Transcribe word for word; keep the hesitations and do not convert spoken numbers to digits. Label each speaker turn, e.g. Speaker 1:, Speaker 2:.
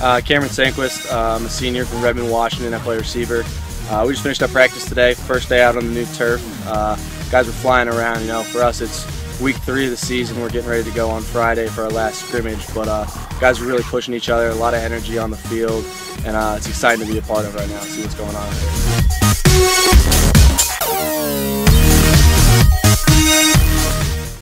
Speaker 1: Uh, Cameron Sandquist. Uh, I'm a senior from Redmond, Washington. I play receiver. Uh, we just finished up practice today, first day out on the new turf. Uh, guys were flying around. You know, for us it's week three of the season. We're getting ready to go on Friday for our last scrimmage, but uh, guys are really pushing each other. A lot of energy on the field, and uh, it's exciting to be a part of right now. See what's going on out there.